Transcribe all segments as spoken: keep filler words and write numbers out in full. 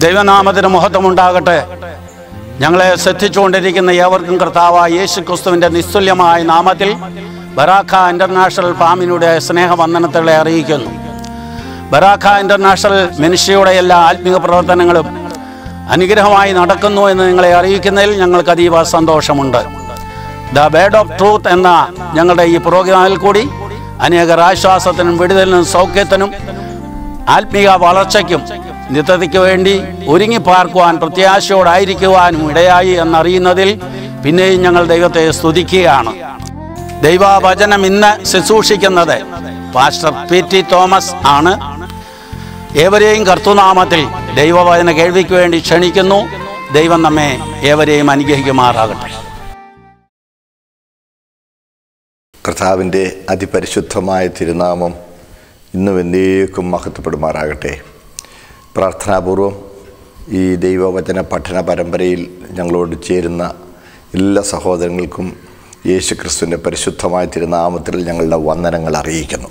ദൈവനാമത്തിന് മഹത്വമുണ്ടാകട്ടെ. ഞങ്ങളെ ശ്രദ്ധിച്ചുകൊണ്ടിരിക്കുന്ന ഏവർക്കും കർത്താവായ യേശു ക്രിസ്തുവിൻ്റെ നിസ്തുല്യമായ നാമത്തിൽ ബറാഖ ഇൻ്റർനാഷണൽ ഫാമിലിയുടെ സ്നേഹവന്ദനങ്ങളെ അറിയിക്കുന്നു. ബറാഖ ഇൻ്റർനാഷണൽ മിനിസ്ട്രിയുടെ എല്ലാ ആത്മീക പ്രവർത്തനങ്ങളും അനുഗ്രഹമായി നടക്കുന്നു എന്ന് നിങ്ങളെ അറിയിക്കുന്നതിൽ ഞങ്ങൾക്ക് അതീവ സന്തോഷമുണ്ട്. ദ വേർഡ് ഓഫ് ട്രൂത്ത് എന്ന ഞങ്ങളുടെ ഈ പ്രോഗ്രാമിൽ കൂടി അനേകർ ആശ്വാസത്തിനും വിടുതലിനും സൗഖ്യത്തിനും ആത്മീക വളർച്ചയ്ക്കും നിത്യതയ്ക്ക് വേണ്ടി ഒരുങ്ങിപ്പാർക്കുവാൻ പ്രത്യാശയോടായിരിക്കുവാനും ഇടയായി എന്നറിയുന്നതിൽ പിന്നെയും ഞങ്ങൾ ദൈവത്തെ സ്തുതിക്കുകയാണ്. ദൈവവചനം ഇന്ന് ശുശ്രൂഷിക്കുന്നത് പാസ്റ്റർ പി ടി തോമസ് ആണ്. ഏവരെയും കർത്തൃനാമത്തിൽ ദൈവവചന കേൾവിക്ക് വേണ്ടി ക്ഷണിക്കുന്നു. ദൈവം നമ്മെ ഏവരെയും അനുഗ്രഹിക്കുമാറാകട്ടെ. കർത്താവിൻ്റെ അതിപരിശുദ്ധമായ തിരുനാമം ഇന്നും എന്നേക്കും മഹത്വപ്പെടുമാറാകട്ടെ. പ്രാർത്ഥനാപൂർവം ഈ ദൈവവചന പഠന പരമ്പരയിൽ ഞങ്ങളോട് ചേരുന്ന എല്ലാ സഹോദരങ്ങൾക്കും യേശു ക്രിസ്തുവിൻ്റെ പരിശുദ്ധമായ തിരുനാമത്തിൽ ഞങ്ങളുടെ വന്ദനങ്ങൾ അറിയിക്കുന്നു.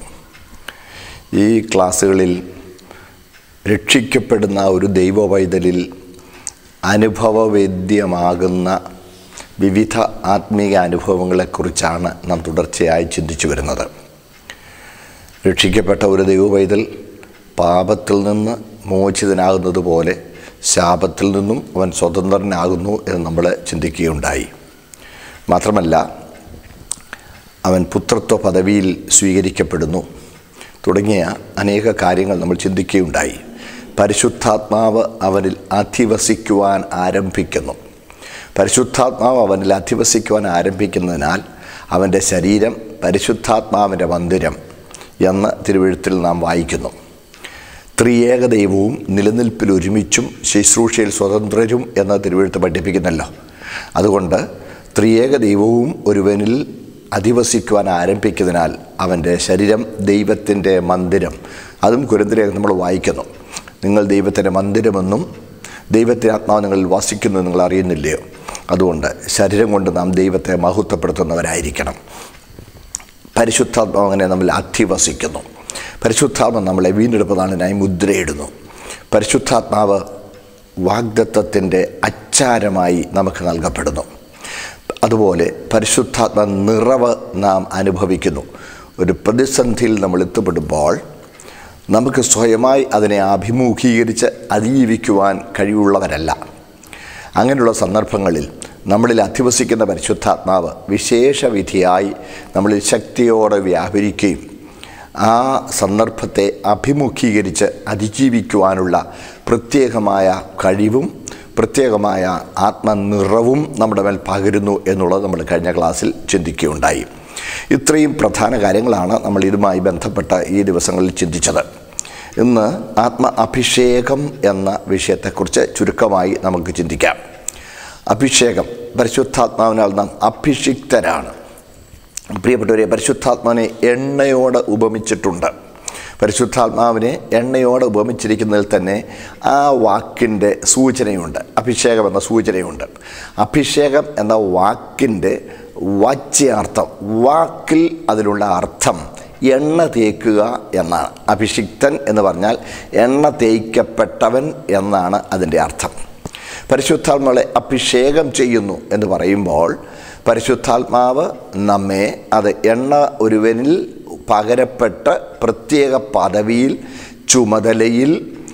ഈ ക്ലാസ്സുകളിൽ രക്ഷിക്കപ്പെടുന്ന ഒരു ദൈവവൈതലിൽ അനുഭവവേദ്യമാകുന്ന വിവിധ ആത്മീയ അനുഭവങ്ങളെക്കുറിച്ചാണ് നാം തുടർച്ചയായി ചിന്തിച്ചു വരുന്നത്. രക്ഷിക്കപ്പെട്ട ഒരു ദൈവവൈതൽ പാപത്തിൽ നിന്ന് മോചിതനാകുന്നത് പോലെ ശാപത്തിൽ നിന്നും അവൻ സ്വതന്ത്രനാകുന്നു എന്ന് നമ്മൾ ചിന്തിക്കുകയുണ്ടായി. മാത്രമല്ല, അവൻ പുത്രത്വ പദവിയിൽ സ്വീകരിക്കപ്പെടുന്നു തുടങ്ങിയ അനേക കാര്യങ്ങൾ നമ്മൾ ചിന്തിക്കുകയുണ്ടായി. പരിശുദ്ധാത്മാവ് അവനിൽ അധിവസിക്കുവാൻ ആരംഭിക്കുന്നു. പരിശുദ്ധാത്മാവ് അവനിൽ അധിവസിക്കുവാൻ ആരംഭിക്കുന്നതിനാൽ അവൻ്റെ ശരീരം പരിശുദ്ധാത്മാവിൻ്റെ മന്ദിരം എന്ന് തിരുവെഴുത്തിൽ നാം വായിക്കുന്നു. ത്രിയേക ദൈവവും നിലനിൽപ്പിൽ ഒരുമിച്ചും ശുശ്രൂഷയിൽ സ്വതന്ത്രരും എന്ന് തിരുവെഴുത്ത് പഠിപ്പിക്കുന്നല്ലോ. അതുകൊണ്ട് ത്രിയേക ദൈവവും ഒരുവനിൽ അധിവസിക്കുവാൻ ആരംഭിക്കുന്നതിനാൽ അവൻ്റെ ശരീരം ദൈവത്തിൻ്റെ മന്ദിരം. അതും കൊരിന്ത്യർ നമ്മൾ വായിക്കുന്നു. നിങ്ങൾ ദൈവത്തിൻ്റെ മന്ദിരമെന്നും ദൈവത്തിൻ്റെ ആത്മാവ് നിങ്ങളിൽ വസിക്കുന്നു നിങ്ങൾ അറിയുന്നില്ലയോ? അതുകൊണ്ട് ശരീരം കൊണ്ട് നാം ദൈവത്തെ മഹത്വപ്പെടുത്തുന്നവരായിരിക്കണം. പരിശുദ്ധാത്മാവ് അങ്ങനെ നമ്മൾ അധിവസിക്കുന്നു. പരിശുദ്ധാത്മ നമ്മളെ വീണ്ടെടുപ്പതാളിനായി മുദ്രയിടുന്നു. പരിശുദ്ധാത്മാവ് വാഗ്ദത്തത്തിൻ്റെ അച്ചാരമായി നമുക്ക് നൽകപ്പെടുന്നു. അതുപോലെ പരിശുദ്ധാത്മ നിറവ് നാം അനുഭവിക്കുന്നു. ഒരു പ്രതിസന്ധിയിൽ നമ്മൾ എത്തപ്പെടുമ്പോൾ നമുക്ക് സ്വയമായി അതിനെ അഭിമുഖീകരിച്ച് അതിജീവിക്കുവാൻ കഴിവുള്ളവരല്ല. അങ്ങനെയുള്ള സന്ദർഭങ്ങളിൽ നമ്മളിൽ അധിവസിക്കുന്ന പരിശുദ്ധാത്മാവ് വിശേഷവിധിയായി നമ്മളിൽ ശക്തിയോടെ വ്യാപരിക്കുകയും ആ സന്ദർഭത്തെ അഭിമുഖീകരിച്ച് അതിജീവിക്കുവാനുള്ള പ്രത്യേകമായ കഴിവും പ്രത്യേകമായ ആത്മനിറവും നമ്മുടെ മേൽ പകരുന്നു എന്നുള്ളത് നമ്മൾ കഴിഞ്ഞ ക്ലാസ്സിൽ ചിന്തിക്കുകയുണ്ടായി. ഇത്രയും പ്രധാന കാര്യങ്ങളാണ് നമ്മൾ ഇതുമായി ബന്ധപ്പെട്ട ഈ ദിവസങ്ങളിൽ ചിന്തിച്ചത്. ഇന്ന് ആത്മ അഭിഷേകം എന്ന വിഷയത്തെക്കുറിച്ച് ചുരുക്കമായി നമുക്ക് ചിന്തിക്കാം. അഭിഷേകം, പരിശുദ്ധാത്മാവിനാൽ നാം അഭിഷിക്തരാണ്. പ്രിയപ്പെട്ടവരെ, പരിശുദ്ധാത്മാവിനെ എണ്ണയോട് ഉപമിച്ചിട്ടുണ്ട്. പരിശുദ്ധാത്മാവിനെ എണ്ണയോട് ഉപമിച്ചിരിക്കുന്നതിൽ തന്നെ ആ വാക്കിൻ്റെ സൂചനയുണ്ട്. അഭിഷേകം എന്ന സൂചനയുണ്ട്. അഭിഷേകം എന്ന വാക്കിൻ്റെ വാച്യാർത്ഥം, വാക്കിൽ അതിലുള്ള അർത്ഥം എണ്ണ തേക്കുക എന്നാണ്. അഭിഷിക്തൻ എന്ന് പറഞ്ഞാൽ എണ്ണ തേയ്ക്കപ്പെട്ടവൻ എന്നാണ് അതിൻ്റെ അർത്ഥം. പരിശുദ്ധാത്മാവിനെ അഭിഷേകം ചെയ്യുന്നു എന്ന് പറയുമ്പോൾ പരിശുദ്ധാത്മാവ് നമ്മെ അത് എണ്ണ ഒരുവനിൽ പകരപ്പെട്ട് പ്രത്യേക പദവിയിൽ ചുമതലയിൽ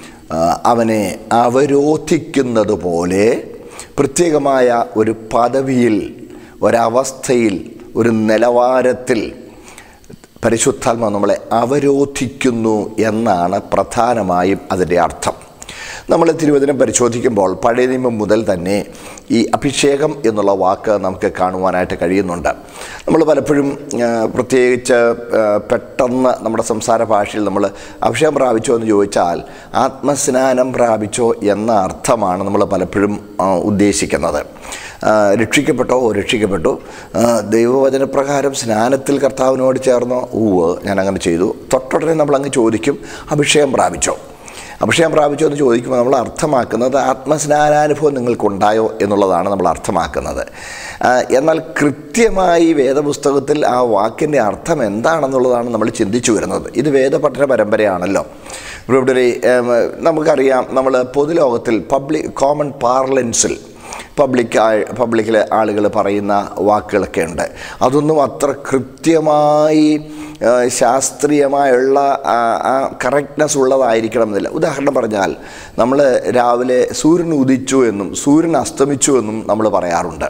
അവനെ അവരോധിക്കുന്നത് പോലെ പ്രത്യേകമായ ഒരു പദവിയിൽ, ഒരവസ്ഥയിൽ, ഒരു നിലവാരത്തിൽ പരിശുദ്ധാത്മാവ് നമ്മളെ അവരോധിക്കുന്നു എന്നാണ് പ്രധാനമായും അതിൻ്റെ അർത്ഥം. നമ്മൾ തിരുവചനം പരിശോധിക്കുമ്പോൾ പഴയ നിയമം മുതൽ തന്നെ ഈ അഭിഷേകം എന്നുള്ള വാക്ക് നമുക്ക് കാണുവാനായിട്ട് കഴിയുന്നുണ്ട്. നമ്മൾ പലപ്പോഴും പ്രത്യേകിച്ച് പെട്ടെന്ന് നമ്മുടെ സംസാര ഭാഷയിൽ നമ്മൾ അഭിഷേകം പ്രാപിച്ചോ എന്ന് ചോദിച്ചാൽ ആത്മസ്നാനം പ്രാപിച്ചോ എന്ന അർത്ഥമാണ് നമ്മൾ പലപ്പോഴും ഉദ്ദേശിക്കുന്നത്. രക്ഷിക്കപ്പെട്ടോ രക്ഷിക്കപ്പെട്ടു ദൈവവചനപ്രകാരം സ്നാനത്തിൽ കർത്താവിനോട് ചേർന്നോ? ഊവ്, ഞാനങ്ങനെ ചെയ്തു. തൊട്ടുടനെ നമ്മളങ്ങ് ചോദിക്കും, അഭിഷേകം പ്രാപിച്ചോ? അഭിഷേകം പ്രാപിച്ചോ എന്ന് ചോദിക്കുമ്പോൾ നമ്മൾ അർത്ഥമാക്കുന്നത് ആത്മസ്നാനാനുഭവം നിങ്ങൾക്കുണ്ടായോ എന്നുള്ളതാണ് നമ്മൾ അർത്ഥമാക്കുന്നത്. എന്നാൽ കൃത്യമായി വേദപുസ്തകത്തിൽ ആ വാക്കിൻ്റെ അർത്ഥം എന്താണെന്നുള്ളതാണ് നമ്മൾ ചിന്തിച്ചു വരുന്നത്. ഇത് വേദപഠന പരമ്പരയാണല്ലോ. ഇവിടെ നമുക്കറിയാം, നമ്മൾ പൊതുലോകത്തിൽ പബ്ലിക് കോമൺ പാർലൻസിൽ പബ്ലിക് പബ്ലിക്കിലെ ആളുകൾ പറയുന്ന വാക്കുകളൊക്കെ ഉണ്ട്. അതൊന്നും അത്ര കൃത്യമായി ശാസ്ത്രീയമായുള്ള കറക്റ്റ്നെസ് ഉള്ളതായിരിക്കണം എന്നില്ല. ഉദാഹരണം പറഞ്ഞാൽ, നമ്മൾ രാവിലെ സൂര്യൻ ഉദിച്ചു എന്നും സൂര്യൻ അസ്തമിച്ചു എന്നും നമ്മൾ പറയാറുണ്ട്.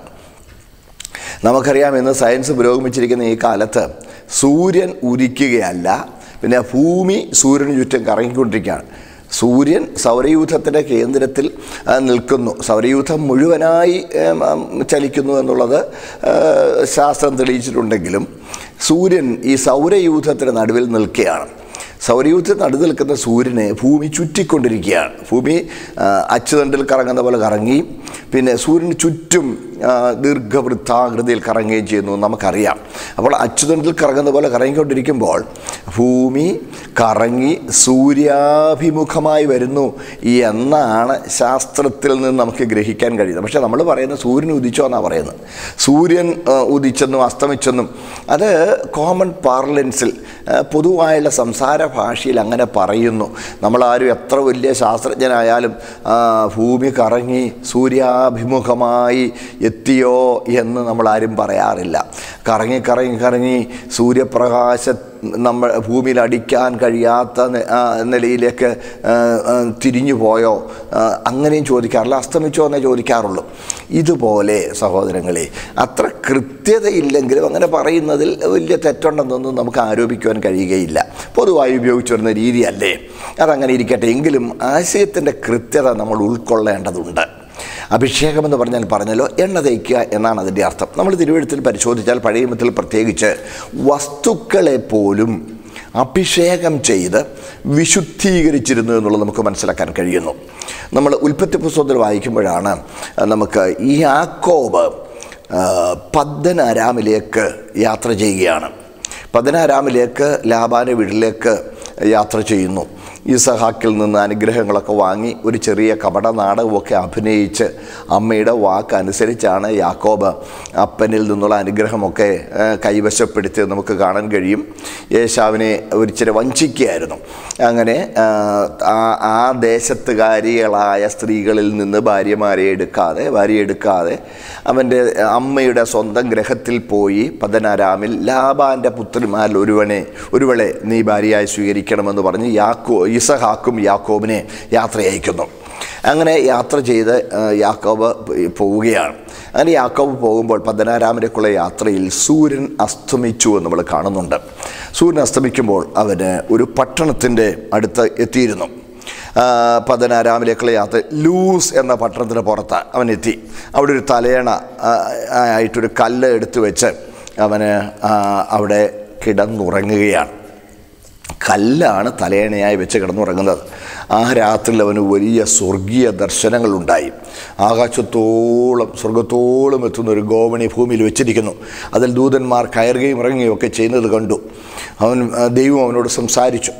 നമുക്കറിയാം, ഇന്ന് സയൻസ് പുരോഗമിച്ചിരിക്കുന്ന ഈ കാലത്ത് സൂര്യൻ ഉദിക്കുകയല്ല, പിന്നെ ഭൂമി സൂര്യന് ചുറ്റും കറങ്ങിക്കൊണ്ടിരിക്കുകയാണ്. സൂര്യൻ സൗരയൂഥത്തിൻ്റെ കേന്ദ്രത്തിൽ നിൽക്കുന്നു. സൗരയൂഥം മുഴുവനായി ചലിക്കുന്നു എന്നുള്ളത് ശാസ്ത്രം തെളിയിച്ചിട്ടുണ്ടെങ്കിലും സൂര്യൻ ഈ സൗരയൂഥത്തിൻ്റെ നടുവിൽ നിൽക്കുകയാണ്. സൗരയൂഥത്തിൽ നടുവിൽ നിൽക്കുന്ന സൂര്യനെ ഭൂമി ചുറ്റിക്കൊണ്ടിരിക്കുകയാണ്. ഭൂമി അച്ചുതണ്ടിൽ കറങ്ങുന്ന പോലെ കറങ്ങി, പിന്നെ സൂര്യന് ചുറ്റും ദീർഘവൃത്താകൃതിയിൽ കറങ്ങുകയും ചെയ്യുന്നു നമുക്കറിയാം. അപ്പോൾ അച്ചുതണ്ടിൽ കറങ്ങുന്ന പോലെ കറങ്ങിക്കൊണ്ടിരിക്കുമ്പോൾ ഭൂമി കറങ്ങി സൂര്യാഭിമുഖമായി വരുന്നു എന്നാണ് ശാസ്ത്രത്തിൽ നിന്ന് നമുക്ക് ഗ്രഹിക്കാൻ കഴിയുന്നത്. പക്ഷേ നമ്മൾ പറയുന്നത് സൂര്യൻ ഉദിച്ചോ എന്നാണ് പറയുന്നത്. സൂര്യൻ ഉദിച്ചെന്നും അസ്തമിച്ചെന്നും അത് കോമൺ പാർലൻസിൽ പൊതുവായുള്ള സംസാര ഭാഷയിൽ അങ്ങനെ പറയുന്നു. നമ്മളാരും എത്ര വലിയ ശാസ്ത്രജ്ഞനായാലും ഭൂമി കറങ്ങി സൂര്യാഭിമുഖമായി എത്തിയോ എന്ന് നമ്മളാരും പറയാറില്ല. കറങ്ങി കറങ്ങി കറങ്ങി സൂര്യപ്രകാശ നമ്മൾ ഭൂമിയിൽ അടിക്കാൻ കഴിയാത്ത നിലയിലേക്ക് തിരിഞ്ഞു പോയോ അങ്ങനെയും ചോദിക്കാറില്ല. അസ്തമിച്ചോ എന്നേ ചോദിക്കാറുള്ളൂ. ഇതുപോലെ സഹോദരങ്ങളെ, അത്ര കൃത്യതയില്ലെങ്കിലും അങ്ങനെ പറയുന്നതിൽ വലിയ തെറ്റുണ്ടെന്നൊന്നും നമുക്ക് ആരോപിക്കുവാൻ കഴിയുകയില്ല. പൊതുവായി ഉപയോഗിച്ചു വരുന്ന രീതിയല്ലേ, അതങ്ങനെ ഇരിക്കട്ടെ. എങ്കിലും ആശയത്തിൻ്റെ കൃത്യത നമ്മൾ ഉൾക്കൊള്ളേണ്ടതുണ്ട്. അഭിഷേകമെന്ന് പറഞ്ഞാൽ പറഞ്ഞല്ലോ എണ്ണ തേക്കുക എന്നാണ് അതിൻ്റെ അർത്ഥം. നമ്മൾ തിരുവെഴുത്തിൽ പരിശോധിച്ചാൽ പഴയ നിയമത്തിൽ പ്രത്യേകിച്ച് വസ്തുക്കളെ പോലും അഭിഷേകം ചെയ്ത് വിശുദ്ധീകരിച്ചിരുന്നു എന്നുള്ളത് നമുക്ക് മനസ്സിലാക്കാൻ കഴിയുന്നു. നമ്മൾ ഉൽപ്പത്തി പുസ്തകത്തിൽ വായിക്കുമ്പോഴാണ് നമുക്ക് ഈ യാക്കോബ് പദ്ദൻ അരാമിലേക്ക് യാത്ര ചെയ്യുകയാണ്. പദ്ദൻ അരാമിലേക്ക് ലാബാന്റെ വീട്ടിലേക്ക് യാത്ര ചെയ്യുന്നു. ഇസഹാക്കിൽ നിന്ന് അനുഗ്രഹങ്ങളൊക്കെ വാങ്ങി ഒരു ചെറിയ കപട നാടകമൊക്കെ അഭിനയിച്ച് അമ്മയുടെ വാക്കനുസരിച്ചാണ് യാക്കോബ് അപ്പനിൽ നിന്നുള്ള അനുഗ്രഹമൊക്കെ കൈവശപ്പെടുത്തി നമുക്ക് കാണാൻ കഴിയും. യേശാവിനെ ഒരിച്ചിരി വഞ്ചിക്കുകയായിരുന്നു. അങ്ങനെ ആ ദേശത്തുകാരികളായ സ്ത്രീകളിൽ നിന്ന് ഭാര്യമാരെ എടുക്കാതെ ഭാര്യ എടുക്കാതെ അവൻ്റെ അമ്മയുടെ സ്വന്തം ഗ്രഹത്തിൽ പോയി പദ്ദൻഅരാമിൽ ലാബാൻ്റെ പുത്രിമാരിൽ ഒരുവനെ ഒരുവളെ നീ ഭാര്യയായി സ്വീകരിക്കണമെന്ന് പറഞ്ഞ് യാക്കോ ഇസഹാക്കും യാക്കോബിനെ യാത്ര അയക്കുന്നു. അങ്ങനെ യാത്ര ചെയ്ത് യാക്കോബ് പോവുകയാണ്. അങ്ങനെ യാക്കോബ് പോകുമ്പോൾ പദ്ദൻഅരാമിലേക്കുള്ള യാത്രയിൽ സൂര്യൻ അസ്തമിച്ചു എന്ന് നമ്മൾ കാണുന്നുണ്ട്. സൂര്യൻ അസ്തമിക്കുമ്പോൾ അവന് ഒരു പട്ടണത്തിൻ്റെ അടുത്ത് എത്തിയിരുന്നു. പദ്ദൻഅരാമിലേക്കുള്ള യാത്ര ലൂസ് എന്ന പട്ടണത്തിന് പുറത്ത് അവൻ എത്തി. അവിടെ ഒരു തലയണ ആയിട്ടൊരു കല്ല് എടുത്തു വെച്ച് അവന് അവിടെ കിടന്നുറങ്ങുകയാണ്. കല്ലാണ് തലയണയായി വെച്ച് കിടന്നുറങ്ങുന്നത്. ആ രാത്രിയിൽ അവന് വലിയ സ്വർഗീയ ദർശനങ്ങളുണ്ടായി. ആകാശത്തോളം സ്വർഗത്തോളം എത്തുന്ന ഒരു ഗോവണി ഭൂമിയിൽ വെച്ചിരിക്കുന്നു. അതിൽ ദൂതന്മാർ കയറുകയും ഇറങ്ങുകയും ഒക്കെ ചെയ്യുന്നത് കണ്ടു. അവൻ ദൈവം അവനോട് സംസാരിച്ചു.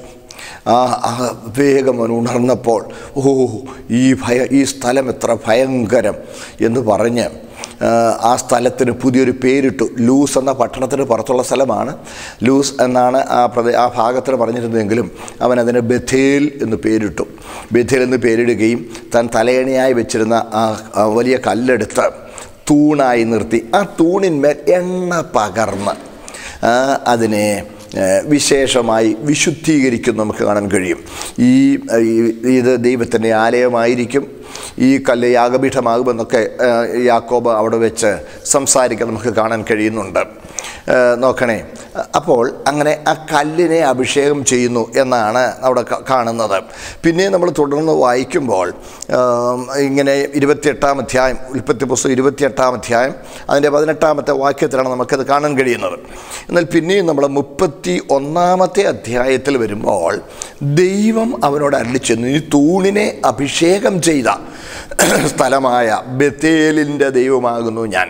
ആ വേഗം അവൻ ഉണർന്നപ്പോൾ ഓ ഈ ഭയ ഈ സ്ഥലം എത്ര ഭയങ്കരം എന്ന് പറഞ്ഞ് ആ സ്ഥലത്തിന് പുതിയൊരു പേരിട്ടു. ലൂസ് എന്ന പട്ടണത്തിന് പുറത്തുള്ള സ്ഥലമാണ്. ലൂസ് എന്നാണ് ആ പ്രദേ ആ ഭാഗത്തിന് പറഞ്ഞിരുന്നതെങ്കിലും അവൻ അതിന് ബഥേൽ എന്ന് പേരിട്ടു. ബഥേൽ എന്ന് പേരിടുകയും താൻ തലയണയായി വെച്ചിരുന്ന ആ വലിയ കല്ലെടുത്ത് തൂണായി നിർത്തി ആ തൂണിന്മേൽ എണ്ണ പകർന്ന് അതിനെ വിശേഷമായി വിശുദ്ധീകരിക്കും നമുക്ക് കാണാൻ കഴിയും. ഈ ഇത് ദൈവത്തിൻ്റെ ആലയമായിരിക്കും, ഈ കല്ല് യാഗപീഠമാകുമെന്നൊക്കെ യാക്കോബ് അവിടെ വെച്ച് സംസാരിക്കാൻ നമുക്ക് കാണാൻ കഴിയുന്നുണ്ട്. നോക്കണേ, അപ്പോൾ അങ്ങനെ ആ കല്ലിനെ അഭിഷേകം ചെയ്യുന്നു എന്നാണ് അവിടെ കാണുന്നത്. പിന്നെ നമ്മൾ തുടർന്ന് വായിക്കുമ്പോൾ ഇങ്ങനെ ഇരുപത്തിയെട്ടാം അധ്യായം ഉൽപ്പത്തി പുസ്തകം ഇരുപത്തിയെട്ടാം അധ്യായം അതിൻ്റെ പതിനെട്ടാമത്തെ വാക്യത്തിലാണ് നമുക്കത് കാണാൻ കഴിയുന്നത്. എന്നാൽ പിന്നെയും നമ്മൾ മുപ്പത്തി ഒന്നാമത്തെ അധ്യായത്തിൽ വരുമ്പോൾ ദൈവം അവനോട് അരുളിച്ചെന്നു, ഈ തൂണിനെ അഭിഷേകം ചെയ്ത സ്ഥലമായ ബഥേലിൻ്റെ ദൈവമാകുന്നു ഞാൻ.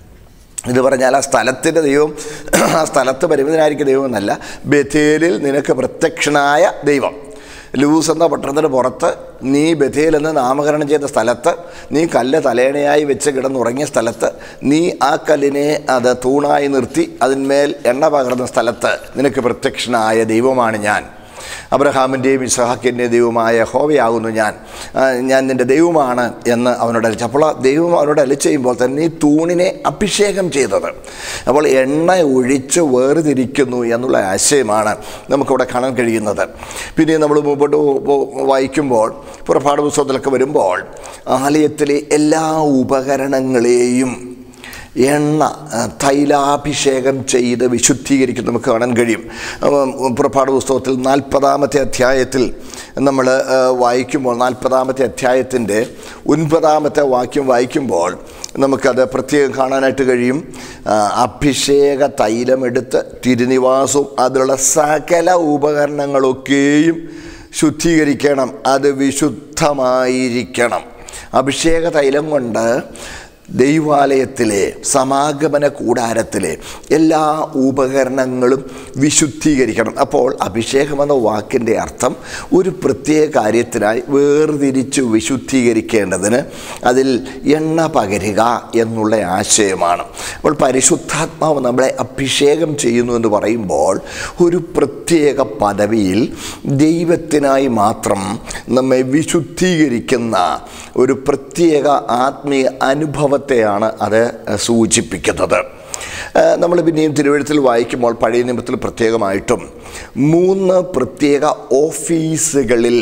ഇത് പറഞ്ഞാൽ ആ സ്ഥലത്തിൻ്റെ ദൈവം ആ സ്ഥലത്ത് പരിമിതനായിരിക്കുന്ന ദൈവം എന്നല്ല, ബഥേലിൽ നിനക്ക് പ്രത്യക്ഷനായ ദൈവം. ലൂസ് എന്ന പട്ടണത്തിന് പുറത്ത് നീ ബഥേൽ എന്ന് നാമകരണം ചെയ്ത സ്ഥലത്ത്, നീ കല്ല് തലേണയായി വെച്ച് കിടന്നുറങ്ങിയ സ്ഥലത്ത്, നീ ആ കല്ലിനെ അത് തൂണായി നിർത്തി അതിന്മേൽ എണ്ണ പകർന്ന സ്ഥലത്ത് നിനക്ക് പ്രത്യക്ഷനായ ദൈവമാണ് ഞാൻ. അബ്രഹാമിൻ്റെയും ഇസ്ഹാക്കിൻ്റെയും ദൈവമായ യഹോവയാകുന്നു ഞാൻ, ഞാൻ നിൻ്റെ ദൈവമാണ് എന്ന് അവനോട് അലിച്ചു. അപ്പോൾ ആ ദൈവം അവനോട് അലിച്ചു ചെയ്യുമ്പോൾ തന്നെ ഈ തൂണിനെ അഭിഷേകം ചെയ്തത്. അപ്പോൾ എണ്ണ ഒഴിച്ച് വേർതിരിക്കുന്നു എന്നുള്ള ആശയമാണ് നമുക്കിവിടെ കാണാൻ കഴിയുന്നത്. പിന്നെ നമ്മൾ മുമ്പോട്ട് വായിക്കുമ്പോൾ പുറപ്പാട് പുസ്തകത്തിലൊക്കെ വരുമ്പോൾ ആലയത്തിലെ എല്ലാ ഉപകരണങ്ങളെയും എണ്ണ തൈലാഭിഷേകം ചെയ്ത് വിശുദ്ധീകരിക്കും നമുക്ക് കാണാൻ കഴിയും. പുറപ്പാട് പുസ്തകത്തിൽ നാൽപ്പതാമത്തെ അധ്യായത്തിൽ നമ്മൾ വായിക്കുമ്പോൾ നാൽപ്പതാമത്തെ അധ്യായത്തിൻ്റെ ഒൻപതാമത്തെ വാക്യം വായിക്കുമ്പോൾ നമുക്കത് പ്രത്യേകം കാണാനായിട്ട് കഴിയും. അഭിഷേക തൈലമെടുത്ത് തിരുനിവാസവും അതിലുള്ള സകല ഉപകരണങ്ങളൊക്കെയും ശുദ്ധീകരിക്കണം, അത് വിശുദ്ധമായിരിക്കണം. അഭിഷേക തൈലം കൊണ്ട് ദൈവാലയത്തിലെ സമാഗമന കൂടാരത്തിലെ എല്ലാ ഉപകരണങ്ങളും വിശുദ്ധീകരിക്കണം. അപ്പോൾ അഭിഷേകം എന്ന വാക്കിൻ്റെ അർത്ഥം ഒരു പ്രത്യേക കാര്യത്തിനായി വേർതിരിച്ച് വിശുദ്ധീകരിക്കേണ്ടതിന് അതിൽ എണ്ണ പകരുക എന്നുള്ള ആശയമാണ്. അപ്പോൾ പരിശുദ്ധാത്മാവ് നമ്മളെ അഭിഷേകം ചെയ്യുന്നു എന്ന് പറയുമ്പോൾ ഒരു പ്രത്യേക പദവിയിൽ ദൈവത്തിനായി മാത്രം നമ്മെ വിശുദ്ധീകരിക്കുന്ന ഒരു പ്രത്യേക ആത്മീയ അനുഭവത്തെയാണ് അത് സൂചിപ്പിക്കുന്നത്. നമ്മൾ പിന്നെയും തിരുവെഴുത്തിൽ വായിക്കുമ്പോൾ പഴയ നിയമത്തിൽ പ്രത്യേകമായിട്ടും മൂന്ന് പ്രത്യേക ഓഫീസുകളിൽ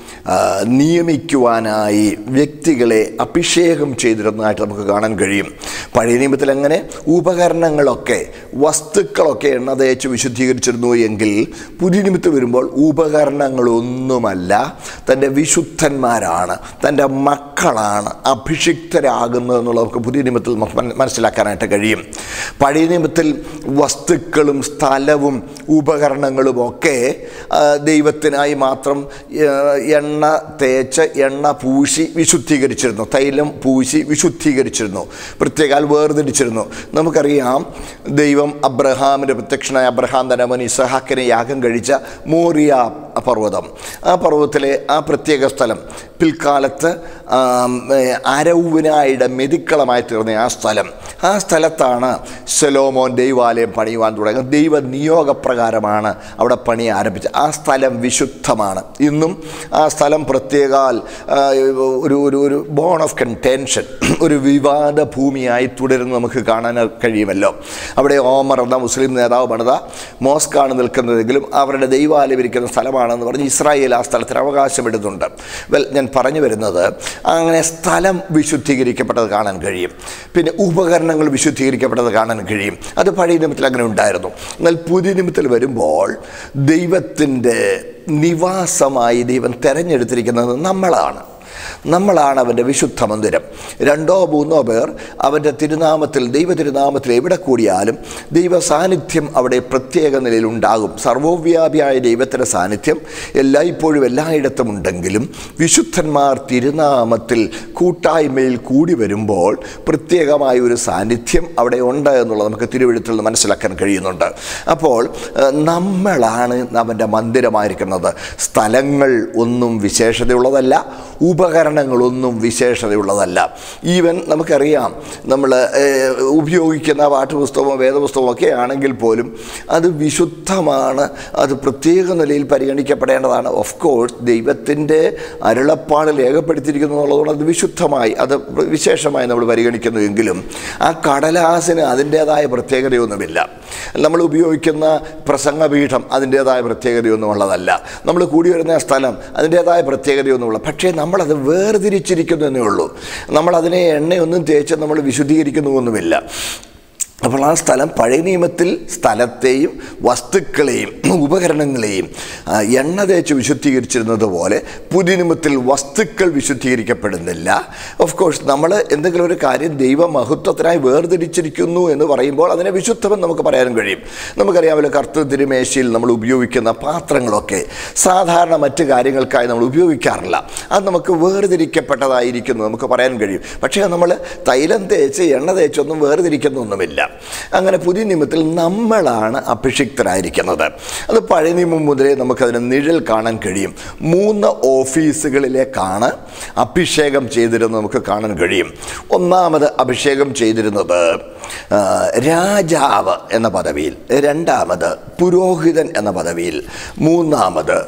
നിയമിക്കുവാനായി വ്യക്തികളെ അഭിഷേകം ചെയ്തിരുന്നതായിട്ട് നമുക്ക് കാണാൻ കഴിയും. പഴയ നിയമത്തിൽ അങ്ങനെ ഉപകരണങ്ങളൊക്കെ വസ്തുക്കളൊക്കെ എണ്ണ തേച്ച് വിശുദ്ധീകരിച്ചിരുന്നു എങ്കിൽ പുതിയ നിയമത്തിൽ വരുമ്പോൾ ഉപകരണങ്ങളൊന്നുമല്ല, തൻ്റെ വിശുദ്ധന്മാരാണ്, തൻ്റെ മക്കളാണ് അഭിഷിക്തരാകുന്നത് എന്നുള്ളത് നമുക്ക് പുതിയ നിയമത്തിൽ മനസ്സിലാക്കാനായിട്ട് കഴിയും. പഴയ നിയമത്തിൽ വസ്തുക്കളും സ്ഥലവും ഉപകരണങ്ങളുമൊക്കെ ദൈവത്തിനായി മാത്രം എണ്ണ എണ്ണ തേച്ച് എണ്ണ പൂശി വിശുദ്ധീകരിച്ചിരുന്നു, തൈലം പൂശി വിശുദ്ധീകരിച്ചിരുന്നു, പ്രത്യേകാൽ വേർതിരിച്ചിരുന്നു. നമുക്കറിയാം ദൈവം അബ്രഹാമിൻ്റെ പ്രത്യക്ഷനായ അബ്രഹാം തന്നെ മോൻ ഇസ്ഹാക്കിനെ യാഗം കഴിച്ച മോറിയ പർവ്വതം, ആ പർവ്വതത്തിലെ ആ പ്രത്യേക സ്ഥലം പിൽക്കാലത്ത് അരൗവിനായുടെ മെതിക്കളമായി തീർന്ന ആ സ്ഥലം, ആ സ്ഥലത്താണ് ശലോമോൻ ദൈവാലയം പണിയുവാൻ തുടങ്ങുന്നത്. ദൈവ നിയോഗപ്രകാരമാണ് അവിടെ പണി ആരംഭിച്ചത്. ആ സ്ഥലം വിശുദ്ധമാണ്. ഇന്നും ആ സ്ഥലം പ്രത്യേകാൽ ഒരു ഒരു ഒരു ബോൺ ഓഫ് കൺടെൻഷൻ, ഒരു വിവാദ ഭൂമിയായി തുടരുന്നു നമുക്ക് കാണാൻ കഴിയുമല്ലോ. അവിടെ ഓമർ എന്ന മുസ്ലിം നേതാവ് പണിത മോസ്കാണ് നിൽക്കുന്നതെങ്കിലും അവരുടെ ദൈവാലയം ഇരിക്കുന്ന സ്ഥലമാണെന്ന് പറഞ്ഞ് ഇസ്രായേൽ ആ സ്ഥലത്തിന് അവകാശപ്പെടുന്നുണ്ട്. വെൽ, ഞാൻ പറഞ്ഞു വരുന്നത് അങ്ങനെ സ്ഥലം വിശുദ്ധീകരിക്കപ്പെട്ടത് കാണാൻ കഴിയും, പിന്നെ ഉപകരണങ്ങൾ വിശുദ്ധീകരിക്കപ്പെട്ടത് കാണാൻ കഴിയും. അത് പഴയ നിയമത്തിൽ അങ്ങനെ ഉണ്ടായിരുന്നു. എന്നാൽ പുതിയ നിയമത്തിൽ വരുമ്പോൾ ദൈവത്തിൻ്റെ നിവാസമായി ദൈവം തെരഞ്ഞെടുത്തിരിക്കുന്നത് നമ്മളാണ്. നമ്മളാണ് അവൻ്റെ വിശുദ്ധ മന്ദിരം. രണ്ടോ മൂന്നോ പേർ അവൻ്റെ തിരുനാമത്തിൽ, ദൈവ തിരുനാമത്തിൽ എവിടെ കൂടിയാലും ദൈവ സാന്നിധ്യം അവിടെ പ്രത്യേക നിലയിൽ ഉണ്ടാകും. സർവോവ്യാപിയായ ദൈവത്തിൻ്റെ സാന്നിധ്യം എല്ലായ്പ്പോഴും എല്ലായിടത്തും ഉണ്ടെങ്കിലും വിശുദ്ധന്മാർ തിരുനാമത്തിൽ കൂട്ടായ്മയിൽ കൂടി വരുമ്പോൾ പ്രത്യേകമായ ഒരു സാന്നിധ്യം അവിടെ ഉണ്ട് എന്നുള്ളത് നമുക്ക് തിരുവെഴുത്തിൽ നിന്ന് മനസ്സിലാക്കാൻ കഴിയുന്നുണ്ട്. അപ്പോൾ നമ്മളാണ് അവൻ്റെ മന്ദിരമായിരിക്കുന്നത്. സ്ഥലങ്ങൾ ഒന്നും വിശേഷതയുള്ളതല്ല, ഉപകരണങ്ങളൊന്നും വിശേഷതയുള്ളതല്ല. ഈവൻ നമുക്കറിയാം നമ്മൾ ഉപയോഗിക്കുന്ന പാഠ്യപുസ്തകമോ വേദപുസ്തകമോ ഒക്കെ ആണെങ്കിൽ പോലും അത് വിശുദ്ധമാണ്, അത് പ്രത്യേക നിലയിൽ പരിഗണിക്കപ്പെടേണ്ടതാണ്. ഓഫ് കോഴ്സ് ദൈവത്തിൻ്റെ അരുളപ്പാടിൽ രേഖപ്പെടുത്തിയിരിക്കുന്നു എന്നുള്ളതുകൊണ്ട് അത് വിശുദ്ധമായി, അത് വിശേഷമായി നമ്മൾ പരിഗണിക്കുന്നു. എങ്കിലും ആ കടലാസിന് അതിൻ്റേതായ പ്രത്യേകതയൊന്നുമില്ല. നമ്മൾ ഉപയോഗിക്കുന്ന പ്രസംഗപീഠം അതിൻ്റേതായ പ്രത്യേകതയൊന്നും ഉള്ളതല്ല. നമ്മൾ കൂടി വരുന്ന സ്ഥലം അതിൻ്റേതായ പ്രത്യേകതയൊന്നുമുള്ള, പക്ഷേ നമ്മളത് വേർതിരിച്ചിരിക്കുന്നു എന്നേ ഉള്ളൂ. നമ്മളതിനെ എണ്ണയൊന്നും തേച്ച് നമ്മൾ വിശുദ്ധീകരിക്കുന്നുവൊന്നുമില്ല. അപ്പോൾ ആ സ്ഥലം പഴയ നിയമത്തിൽ സ്ഥലത്തെയും വസ്തുക്കളെയും ഉപകരണങ്ങളെയും എണ്ണ തേച്ച് വിശുദ്ധീകരിച്ചിരുന്നത് പോലെ പുതിയ നിയമത്തിൽ വസ്തുക്കൾ വിശുദ്ധീകരിക്കപ്പെടുന്നില്ല. ഓഫ് കോഴ്സ് നമ്മൾ എന്തെങ്കിലും ഒരു കാര്യം ദൈവമഹത്വത്തിനായി വേർതിരിച്ചിരിക്കുന്നു എന്ന് പറയുമ്പോൾ അതിനെ വിശുദ്ധമെന്ന് നമുക്ക് പറയാനും കഴിയും. നമുക്കറിയാമല്ലോ, കർത്തൃ തിരുമേശയിൽ നമ്മൾ ഉപയോഗിക്കുന്ന പാത്രങ്ങളൊക്കെ സാധാരണ മറ്റ് കാര്യങ്ങൾക്കായി നമ്മൾ ഉപയോഗിക്കാറില്ല. അത് നമുക്ക് വേർതിരിക്കപ്പെട്ടതായിരിക്കുന്നു നമുക്ക് പറയാൻ കഴിയും. പക്ഷേ നമ്മൾ തൈലം തേച്ച് എണ്ണ തേച്ചൊന്നും വേർതിരിക്കുന്നൊന്നുമില്ല. അങ്ങനെ പുതിയ നിയമത്തിൽ നമ്മളാണ് അഭിഷിക്തരായിരിക്കുന്നത്. അത് പഴയ നിയമം മുതലേ നമുക്കതിന് നിഴൽ കാണാൻ കഴിയും. മൂന്ന് ഓഫീസുകളിലേക്കാണ് അഭിഷേകം ചെയ്തിരുന്നത് നമുക്ക് കാണാൻ കഴിയും. ഒന്നാമത് അഭിഷേകം ചെയ്തിരുന്നത് രാജാവ് എന്ന പദവിയിൽ, രണ്ടാമത് പുരോഹിതൻ എന്ന പദവിയിൽ, മൂന്നാമത്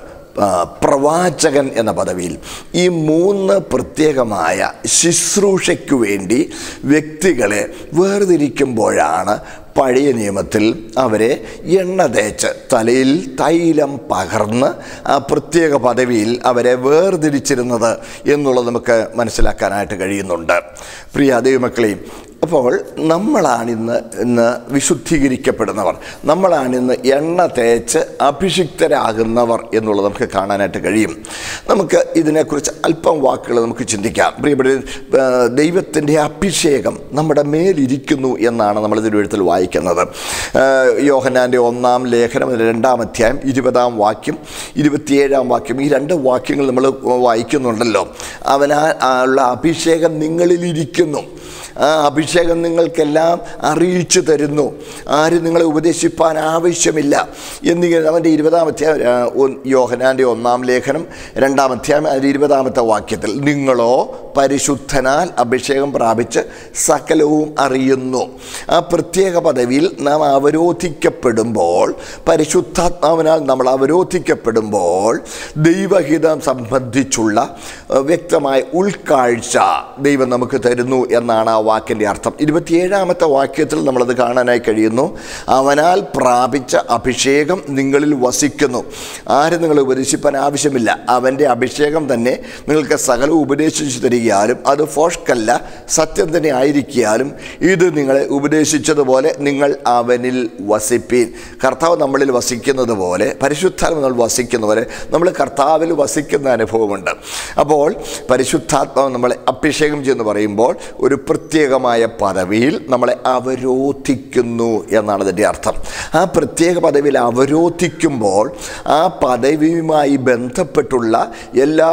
പ്രവാചകൻ എന്ന പദവിയിൽ. ഈ മൂന്ന് പ്രത്യേകമായ ശുശ്രൂഷയ്ക്കു വേണ്ടി വ്യക്തികളെ വേർതിരിക്കുമ്പോഴാണ് പഴയ നിയമത്തിൽ അവരെ എണ്ണ തേച്ച് തലയിൽ തൈലം പകർന്ന് ആ പ്രത്യേക പദവിയിൽ അവരെ വേർതിരിച്ചിരുന്നത് എന്നുള്ളത് നമുക്ക് മനസ്സിലാക്കാനായിട്ട് കഴിയുന്നുണ്ട്. പ്രിയ ദൈവമക്കളെയും, അപ്പോൾ നമ്മളാണിന്ന് ഇന്ന് വിശുദ്ധീകരിക്കപ്പെടുന്നവർ, നമ്മളാണിന്ന് എണ്ണ തേച്ച് അഭിഷിക്തരാകുന്നവർ എന്നുള്ളത് നമുക്ക് കാണാനായിട്ട് കഴിയും. നമുക്ക് ഇതിനെക്കുറിച്ച് അല്പം വാക്കുകൾ നമുക്ക് ചിന്തിക്കാം. പ്രിയപ്പെട്ട, ദൈവത്തിൻ്റെ അഭിഷേകം നമ്മുടെ മേലിരിക്കുന്നു എന്നാണ് നമ്മൾ ഇതിനെഴുത്തിൽ വായിക്കുന്നത്. യോഹന്നാൻ്റെ ഒന്നാം ലേഖനം രണ്ടാം അധ്യായം ഇരുപതാം വാക്യം ഇരുപത്തിയേഴാം വാക്യം, ഈ രണ്ട് വാക്യങ്ങൾ നമ്മൾ വായിക്കുന്നുണ്ടല്ലോ. അവനാ ഉള്ള അഭിഷേകം നിങ്ങളിലിരിക്കുന്നു, ആ അഭിഷേകം നിങ്ങൾക്കെല്ലാം അറിയിച്ചു തരുന്നു, ആരും നിങ്ങളെ ഉപദേശിപ്പാൻ ആവശ്യമില്ല എന്നിങ്ങനെ അവൻ്റെ ഇരുപതാമത്തെ യോഹന്നാൻ്റെ ഒന്നാം ലേഖനം രണ്ടാം അധ്യായം അതിൻ്റെ ഇരുപതാമത്തെ വാക്യത്തിൽ, നിങ്ങളോ പരിശുദ്ധനാൽ അഭിഷേകം പ്രാപിച്ച് സകലവും അറിയുന്നു. ആ പ്രത്യേക പദവിയിൽ നാം അവരോധിക്കപ്പെടുമ്പോൾ, പരിശുദ്ധാത്മാവിനാൽ നമ്മൾ അവരോധിക്കപ്പെടുമ്പോൾ ദൈവഹിതം സംബന്ധിച്ചുള്ള വ്യക്തമായ ഉൾക്കാഴ്ച ദൈവം നമുക്ക് തരുന്നു എന്നാണ് ആ വാക്കിൻ്റെ അർത്ഥം. ഇരുപത്തിയേഴാമത്തെ വാക്യത്തിൽ നമ്മളത് കാണാനായി കഴിയുന്നു. അവനാൽ പ്രാപിച്ച അഭിഷേകം നിങ്ങളിൽ വസിക്കുന്നു, ആരും നിങ്ങളെ ഉപദേശിപ്പാൻ ആവശ്യമില്ല. അവൻ്റെ അഭിഷേകം തന്നെ നിങ്ങൾക്ക് സകലം ഉപദേശിച്ചു തരികയാലും, അത് ഫോഷ്കല്ല സത്യം തന്നെ ആയിരിക്കാലും, ഇത് നിങ്ങളെ ഉപദേശിച്ചതുപോലെ നിങ്ങൾ അവനിൽ വസിപ്പീൻ. കർത്താവ് നമ്മളിൽ വസിക്കുന്നത് പോലെ, പരിശുദ്ധാത്മ നമ്മൾ വസിക്കുന്ന പോലെ നമ്മൾ കർത്താവിൽ വസിക്കുന്ന അനുഭവമുണ്ട്. അപ്പോൾ പരിശുദ്ധാത്മാവ് നമ്മളെ അഭിഷേകം ചെയ്യുന്നു പറയുമ്പോൾ ഒരു പ്രത്യേകമായ പദവിയിൽ നമ്മളെ അവരോധിക്കുന്നു എന്നാണ് ഇതിൻ്റെ അർത്ഥം. ആ പ്രത്യേക പദവിയിൽ അവരോധിക്കുമ്പോൾ ആ പദവിയുമായി ബന്ധപ്പെട്ടുള്ള എല്ലാ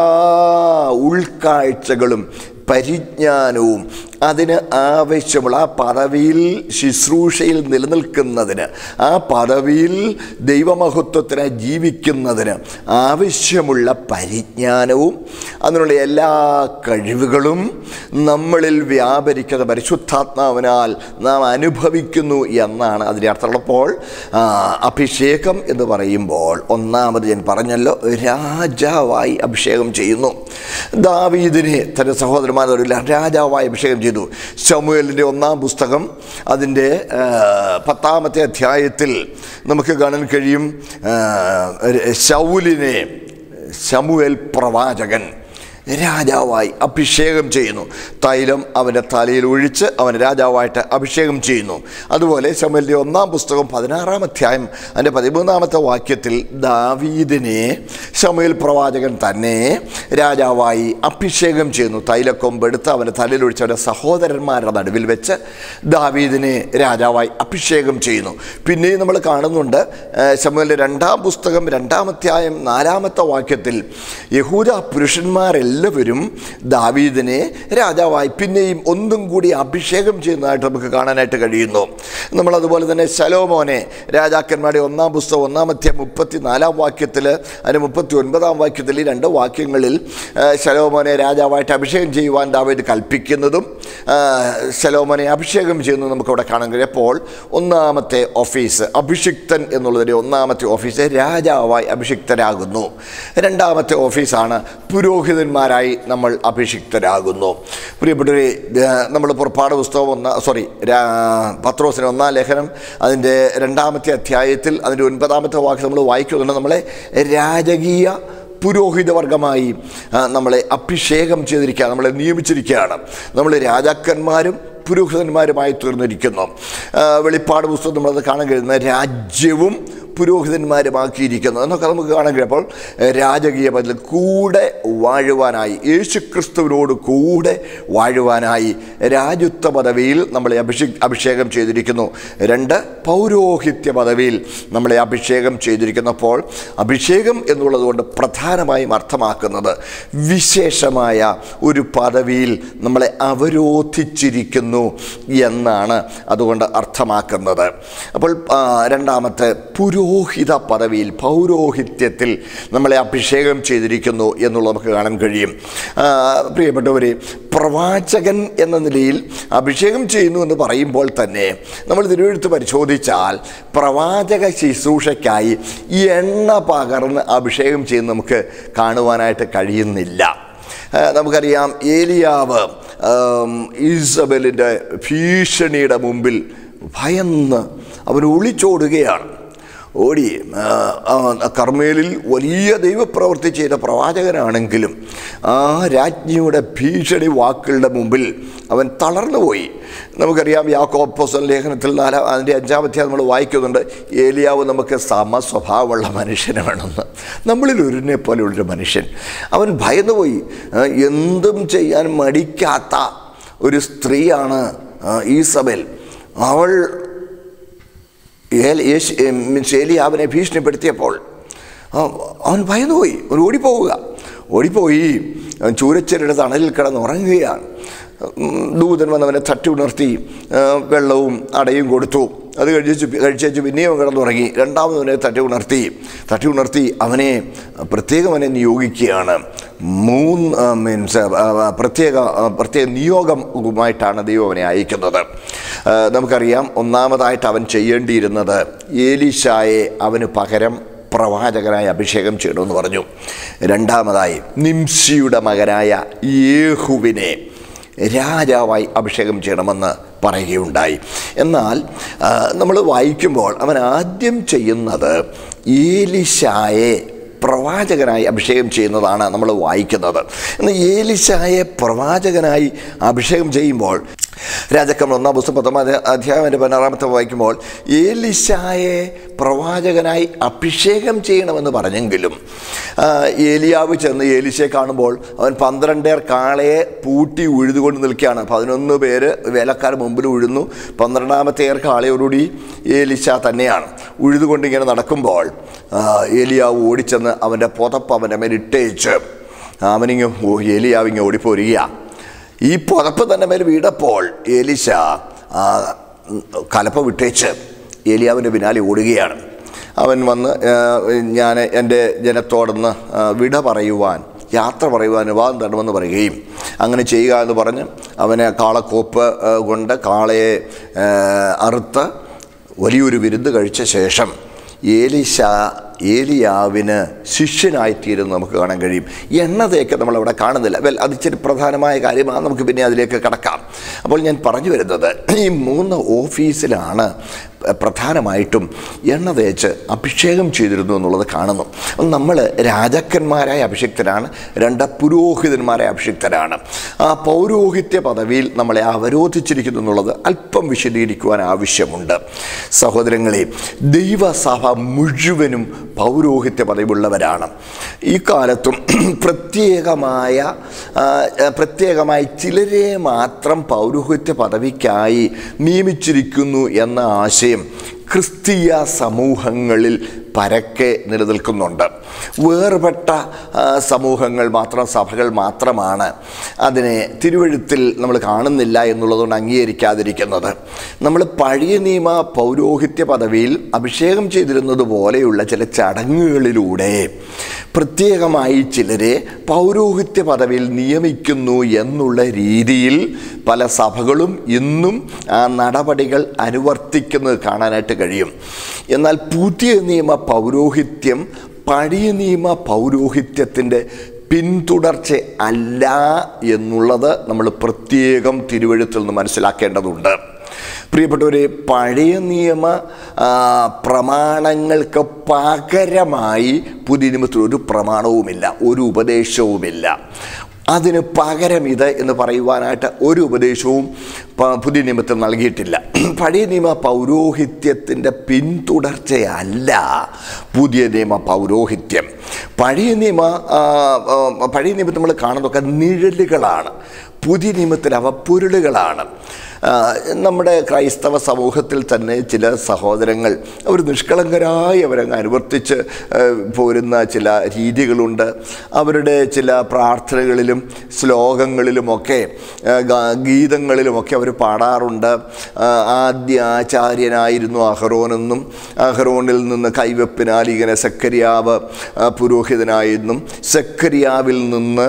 ഉൾക്കാഴ്ചകളും പരിജ്ഞാനവും അതിന് ആവശ്യമുള്ള ആ പദവിയിൽ ശുശ്രൂഷയിൽ നിലനിൽക്കുന്നതിന്, ആ പദവിയിൽ ദൈവമഹത്വത്തിന് ജീവിക്കുന്നതിന് ആവശ്യമുള്ള പരിജ്ഞാനവും അതിനുള്ള എല്ലാ കഴിവുകളും നമ്മളിൽ വ്യാപരിക്കുന്ന പരിശുദ്ധാത്മാവിനാൽ നാം അനുഭവിക്കുന്നു എന്നാണ് അതിൻ്റെ അർത്ഥമുള്ളപ്പോൾ അഭിഷേകം എന്ന് പറയുമ്പോൾ ഒന്നാമത് ഞാൻ പറഞ്ഞല്ലോ, രാജാവായി അഭിഷേകം ചെയ്യുന്നു. ദാവീദിനെ തൻ്റെ സഹോദരന്മാർ രാജാവായി അഭിഷേകം ചെയ്തു. ശമൂവേലിൻ്റെ ഒന്നാം പുസ്തകം അതിൻ്റെ പത്താമത്തെ അധ്യായത്തിൽ നമുക്ക് കാണാൻ കഴിയും. ശൗലിനെ ശമൂവേൽ പ്രവാചകൻ രാജാവായി അഭിഷേകം ചെയ്യുന്നു. തൈലം അവൻ്റെ തലയിൽ ഒഴിച്ച് അവൻ രാജാവായിട്ട് അഭിഷേകം ചെയ്യുന്നു. അതുപോലെ ശമൂവേലിൻ്റെ ഒന്നാം പുസ്തകം പതിനാറാം അധ്യായം അതിൻ്റെ പതിമൂന്നാമത്തെ വാക്യത്തിൽ ദാവീദിനെ ശമൂവേൽ പ്രവാചകൻ തന്നെ രാജാവായി അഭിഷേകം ചെയ്യുന്നു. തൈലക്കൊമ്പെടുത്ത് അവൻ്റെ തലയിൽ ഒഴിച്ച് അവൻ്റെ സഹോദരന്മാരുടെ നടുവിൽ വെച്ച് ദാവീദിനെ രാജാവായി അഭിഷേകം ചെയ്യുന്നു. പിന്നെയും നമ്മൾ കാണുന്നുണ്ട് ശമൂവേലിൻ്റെ രണ്ടാം പുസ്തകം രണ്ടാം അധ്യായം നാലാമത്തെ വാക്യത്തിൽ യഹൂദ പുരുഷന്മാരെല്ലാം എല്ലാവരും ദാവീദിനെ രാജാവായി പിന്നെയും ഒന്നും കൂടി അഭിഷേകം ചെയ്യുന്നതായിട്ട് നമുക്ക് കാണാനായിട്ട് കഴിയുന്നു. നമ്മളതുപോലെ തന്നെ ശലോമോനെ രാജാക്കന്മാരുടെ ഒന്നാം പുസ്തകം ഒന്നാം അധ്യായം മുപ്പത്തി നാലാം വാക്യത്തിൽ അതിന് മുപ്പത്തി ഒൻപതാം വാക്യത്തിൽ ഈ രണ്ട് വാക്യങ്ങളിൽ ശലോമോനെ രാജാവായിട്ട് അഭിഷേകം ചെയ്യുവാൻ ദാവീദ് കൽപ്പിക്കുന്നതും ശലോമോനെ അഭിഷേകം ചെയ്യുന്നതും നമുക്കവിടെ കാണാൻ കഴിയും. അപ്പോൾ ഒന്നാമത്തെ ഓഫീസ് അഭിഷിക്തൻ എന്നുള്ളതിൻ്റെ ഒന്നാമത്തെ ഓഫീസ് രാജാവായി അഭിഷിക്തരാകുന്നു. രണ്ടാമത്തെ ഓഫീസാണ് പുരോഹിതന്മാർ ായി നമ്മൾ അഭിഷിക്തരാകുന്നു. പ്രിയപ്പെട്ടവരെ, നമ്മൾ പുറപ്പാട് പുസ്തകം ഒന്ന സോറി പത്രോസിന് ഒന്നാം ലേഖനം അതിൻ്റെ രണ്ടാമത്തെ അധ്യായത്തിൽ അതിൻ്റെ ഒൻപതാമത്തെ വാക്യം നമ്മൾ വായിക്കുന്നുണ്ട്. നമ്മളെ രാജകീയ പുരോഹിതവർഗമായി നമ്മളെ അഭിഷേകം ചെയ്തിരിക്കുകയാണ്, നമ്മളെ നിയമിച്ചിരിക്കുകയാണ്. നമ്മൾ രാജാക്കന്മാരും പുരോഹിതന്മാരുമായി തീർന്നിരിക്കുന്നു. വെളിപ്പാട് പുസ്തകം നമ്മളത് കാണാൻ കഴിയുന്ന രാജ്യവും പുരോഹിതന്മാരുമാക്കിയിരിക്കുന്നു എന്നൊക്കെ നമുക്ക് കാണാൻ കഴിയും. അപ്പോൾ രാജകീയ പദവിയിൽ കൂടെ വാഴുവാനായി, യേശു ക്രിസ്തുവിനോട് കൂടെ വാഴുവാനായി രാജത്വ പദവിയിൽ നമ്മളെ അഭിഷേ അഭിഷേകം ചെയ്തിരിക്കുന്നു. രണ്ട്, പൗരോഹിത്യ പദവിയിൽ നമ്മളെ അഭിഷേകം ചെയ്തിരിക്കുന്നപ്പോൾ അഭിഷേകം എന്നുള്ളത് കൊണ്ട് പ്രധാനമായും അർത്ഥമാക്കുന്നത് വിശേഷമായ ഒരു പദവിയിൽ നമ്മളെ അവരോധിച്ചിരിക്കുന്നു എന്നാണ് അതുകൊണ്ട് അർത്ഥമാക്കുന്നത്. അപ്പോൾ രണ്ടാമത്തെ, പുരോഹിത പദവിയിൽ, പൗരോഹിത്യത്തിൽ നമ്മളെ അഭിഷേകം ചെയ്തിരിക്കുന്നു എന്നുള്ളത് നമുക്ക് കാണാൻ കഴിയും. പ്രിയപ്പെട്ടവരെ, പ്രവാചകൻ എന്ന നിലയിൽ അഭിഷേകം ചെയ്യുന്നു എന്ന് പറയുമ്പോൾ തന്നെ നമ്മൾ തിരുവെഴുത്ത് പരിശോധിച്ചാൽ പ്രവാചക ശുശ്രൂഷയ്ക്കായി എണ്ണ പകർന്ന് അഭിഷേകം ചെയ്യുന്ന നമുക്ക് കാണുവാനായിട്ട് കഴിയുന്നില്ല. നമുക്കറിയാം, ഏലിയാവ് ഈസബലിൻ്റെ ഭീഷണിയുടെ മുമ്പിൽ ഭയന്ന് അവൻ ഒളിച്ചോടുകയാണ്. ഓടി കർമ്മേലിൽ വലിയ ദൈവപ്രവൃത്തി ചെയ്ത പ്രവാചകനാണെങ്കിലും ആ രാജ്ഞിയുടെ ഭീഷണി വാക്കുകളുടെ മുമ്പിൽ അവൻ തളർന്നുപോയി. നമുക്കറിയാം, യാക്കോബ് അപ്പോസ്തലൻ ലേഖനത്തിൽ നാലാം അതിൻ്റെ അഞ്ചാമത്തെ നമ്മൾ വായിക്കുന്നുണ്ട്, ഏലിയാവ് നമുക്ക് സമസ്വഭാവമുള്ള മനുഷ്യനാണെന്ന്. നമ്മളിൽ ഒരുവിനെ പോലെയുള്ളൊരു മനുഷ്യൻ. അവൻ ഭയന്നുപോയി. എന്തും ചെയ്യാൻ മടിക്കാത്ത ഒരു സ്ത്രീയാണ് ഈസബേൽ. അവൾ ഏലിയാവിനെ ഭീഷണിപ്പെടുത്തിയപ്പോൾ അവൻ ഭയന്നുപോയി. അവൻ ഓടിപ്പോവുക ഓടിപ്പോയി ചൂരച്ചെരുടെ തണലിൽ കിടന്ന് ഉറങ്ങുകയാണ്. ദൂതൻ വന്നവനെ തട്ടി ഉണർത്തി വെള്ളവും അടയും കൊടുത്തു. അത് കഴിച്ചു കഴിച്ചു പിന്നെയും കിടന്നുറങ്ങി. രണ്ടാമതവനെ തട്ടി ഉണർത്തി തട്ടി ഉണർത്തി അവനെ പ്രത്യേകം അവനെ നിയോഗിക്കുകയാണ്. മൂന്ന് മീൻസ് പ്രത്യേക പ്രത്യേക നിയോഗമായിട്ടാണ് ദൈവം അവനെ അയക്കുന്നത്. നമുക്കറിയാം, ഒന്നാമതായിട്ട് അവൻ ചെയ്യേണ്ടിയിരുന്നത് ഏലീശായെ അവന് പകരം പ്രവാചകനായി അഭിഷേകം ചെയ്യണമെന്ന് പറഞ്ഞു. രണ്ടാമതായി നിംശിയുടെ മകനായ യേഹുവിനെ രാജാവായി അഭിഷേകം ചെയ്യണമെന്ന് പറയുകയുണ്ടായി. എന്നാൽ നമ്മൾ വായിക്കുമ്പോൾ അവൻ ആദ്യം ചെയ്യുന്നത് ഏലീശായെ പ്രവാചകനായി അഭിഷേകം ചെയ്യുന്നതാണ് നമ്മൾ വായിക്കുന്നത്. എന്നാൽ ഏലീശായെ പ്രവാചകനായി അഭിഷേകം ചെയ്യുമ്പോൾ രാജാക്കന്മാർ ഒന്നാം പുസ്തകം പത്തൊമ്പത് അധ്യായം പതിനാറാമത്തെ വായിക്കുമ്പോൾ ഏലീശായെ പ്രവാചകനായി അഭിഷേകം ചെയ്യണമെന്ന് പറഞ്ഞെങ്കിലും ഏലിയാവ് ചെന്ന് ഏലീശയെ കാണുമ്പോൾ അവൻ പന്ത്രണ്ടേർ കാളയെ പൂട്ടി ഉഴുതുകൊണ്ട് നിൽക്കുകയാണ്. പതിനൊന്ന് പേര് വേലക്കാർ മുമ്പിൽ ഉഴുന്നു. പന്ത്രണ്ടാമത്തെ ഏർ കാളയോടുകൂടി ഏലീശ തന്നെയാണ് ഉഴുതുകൊണ്ടിങ്ങനെ നടക്കുമ്പോൾ ഏലിയാവ് ഓടിച്ചെന്ന് അവൻ്റെ പുതപ്പ് അവൻ്റെ മേൽ ഇട്ടേച്ച് അവനിങ്ങ് ഏലിയാവിങ്ങ് ഓടിപ്പോരുക. ഈ പുതപ്പ് തന്നെ മേൽ വീടപ്പോൾ ഏലീശ കലപ്പ വിട്ടേച്ച് ഏലിയാവിൻ്റെ പിന്നാലെ ഓടുകയാണ്. അവൻ വന്ന് ഞാൻ എൻ്റെ ജനത്തോടൊന്ന് വിട പറയുവാൻ, യാത്ര പറയുവാൻ അനുവാദം തരണമെന്ന് പറയുകയും അങ്ങനെ ചെയ്യുക എന്ന് പറഞ്ഞ് അവന് കാളക്കോപ്പ് കൊണ്ട് കാളയെ അറുത്ത് വലിയൊരു വിരുന്ന് കഴിച്ച ശേഷം ഏലീശ ഏലിയാവിന് ശിഷ്യനായിത്തീരുന്നു നമുക്ക് കാണാൻ കഴിയും. എണ്ണ തേക്ക് നമ്മളവിടെ കാണുന്നില്ല. വെൽ, അത് ഇച്ചിരി പ്രധാനമായ കാര്യമാണ്. നമുക്ക് പിന്നെ അതിലേക്ക് കടക്കാം. അപ്പോൾ ഞാൻ പറഞ്ഞു വരുന്നത്, ഈ മൂന്ന് ഓഫീസിലാണ് പ്രധാനമായിട്ടും എണ്ണ തേച്ച് അഭിഷേകം ചെയ്തിരുന്നു എന്നുള്ളത് കാണുന്നു. നമ്മൾ രാജാക്കന്മാരായ അഭിഷിക്തരാണ്, രണ്ട് പുരോഹിതന്മാരായ അഭിഷിക്തരാണ്. ആ പൗരോഹിത്യ പദവിയിൽ നമ്മളെ അവരോധിച്ചിരിക്കുന്നു എന്നുള്ളത് അല്പം വിശദീകരിക്കുവാൻ ആവശ്യമുണ്ട്. സഹോദരങ്ങളെ, ദൈവസഭ മുഴുവനും പൗരോഹിത്യ പദവിയുള്ളവരാണ്. ഈ കാലത്തും പ്രത്യേകമായ പ്രത്യേകമായി ചിലരെ മാത്രം പൗരോഹിത്യ പദവിക്കായി നിയമിച്ചിരിക്കുന്നു എന്ന ആശയം ക്രിസ്തീയ സമൂഹങ്ങളിൽ പരക്കെ നിലനിൽക്കുന്നുണ്ട്. വേർപെട്ട സമൂഹങ്ങൾ മാത്രം, സഭകൾ മാത്രമാണ് അതിനെ തിരുവെഴുത്തിൽ നമ്മൾ കാണുന്നില്ല എന്നുള്ളതുകൊണ്ട് അംഗീകരിക്കാതിരിക്കുന്നത്. നമ്മൾ പഴയ നിയമ പൗരോഹിത്യ പദവിയിൽ അഭിഷേകം ചെയ്തിരുന്നത് പോലെയുള്ള ചില ചടങ്ങുകളിലൂടെ പ്രത്യേകമായി ചിലരെ പൗരോഹിത്യ പദവിയിൽ നിയമിക്കുന്നു എന്നുള്ള രീതിയിൽ പല സഭകളും ഇന്നും ആ നടപടികൾ അനുവർത്തിക്കുന്നത് കാണാനായിട്ട് കഴിയും. എന്നാൽ പുതിയ നിയമ പൗരോഹിത്യം പഴയ നിയമ പൗരോഹിത്യത്തിൻ്റെ പിന്തുടർച്ച അല്ല എന്നുള്ളത് നമ്മൾ പ്രത്യേകം തിരുവെഴുത്തിൽ നിന്ന് മനസ്സിലാക്കേണ്ടതുണ്ട്. പ്രിയപ്പെട്ടവരെ, പഴയ നിയമ പ്രമാണങ്ങൾക്ക് പകരമായി പുതിയ നിയമത്തിൽ ഒരു പ്രമാണവുമില്ല, ഒരു ഉപദേശവുമില്ല. അതിന് പകരം ഇത് എന്ന് പറയുവാനായിട്ട് ഒരു ഉപദേശവും പുതിയ നിയമത്തിൽ നൽകിയിട്ടില്ല. പഴയ നിയമ പൗരോഹിത്യത്തിൻ്റെ പിന്തുടർച്ചയല്ല പുതിയ നിയമ പൗരോഹിത്യം. പഴയ നിയമ പഴയ നിയമത്തിൽ നമ്മൾ കാണുന്നതൊക്കെ നിഴലുകളാണ്, പുതിയ നിയമത്തിൽ അവ പൊരുളുകളാണ്. നമ്മുടെ ക്രൈസ്തവ സമൂഹത്തിൽ തന്നെ ചില സഹോദരങ്ങൾ അവർ നിഷ്കളങ്കരായി അവരങ്ങ് അനുവർത്തിച്ച് പോരുന്ന ചില രീതികളുണ്ട്. അവരുടെ ചില പ്രാർത്ഥനകളിലും ശ്ലോകങ്ങളിലുമൊക്കെ ഗീതങ്ങളിലുമൊക്കെ അവർ പാടാറുണ്ട്. ആദ്യ ആചാര്യനായിരുന്നു അഹരോനെന്നും അഹരോനിൽ നിന്ന് കൈവെപ്പിനാൽ ഇങ്ങനെ സെക്കരിയാവ് പുരോഹിതനായെന്നും സെക്കരിയാവിൽ നിന്ന്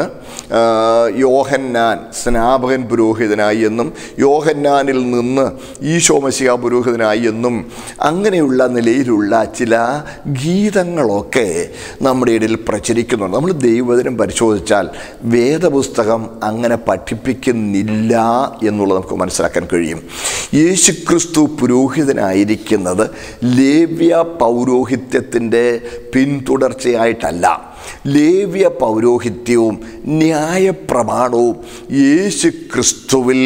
യോഹന്നാൻ സ്നാപകൻ പുരോഹിതനായി എന്നും യോഹന്നാനിൽ നിന്ന് ഈശോ മശിഹ പുരോഹിതനായി എന്നും അങ്ങനെയുള്ള നിലയിലുള്ള ചില ഗീതങ്ങളൊക്കെ നമ്മുടെ ഇടയിൽ പ്രചരിക്കുന്നുണ്ട്. നമ്മൾ ദൈവവചനം പരിശോധിച്ചാൽ വേദപുസ്തകം അങ്ങനെ പഠിപ്പിക്കുന്നില്ല എന്നുള്ളത് നമുക്ക് മനസ്സിലാക്കാൻ കഴിയും. യേശുക്രിസ്തു പുരോഹിതനായിരിക്കുന്നത് ലേവ്യ പൗരോഹിത്യത്തിൻ്റെ പിന്തുടർച്ചയായിട്ടല്ല. ലേവ്യ പൗരോഹിത്യവും ന്യായപ്രമാണവും യേശു ക്രിസ്തുവിൽ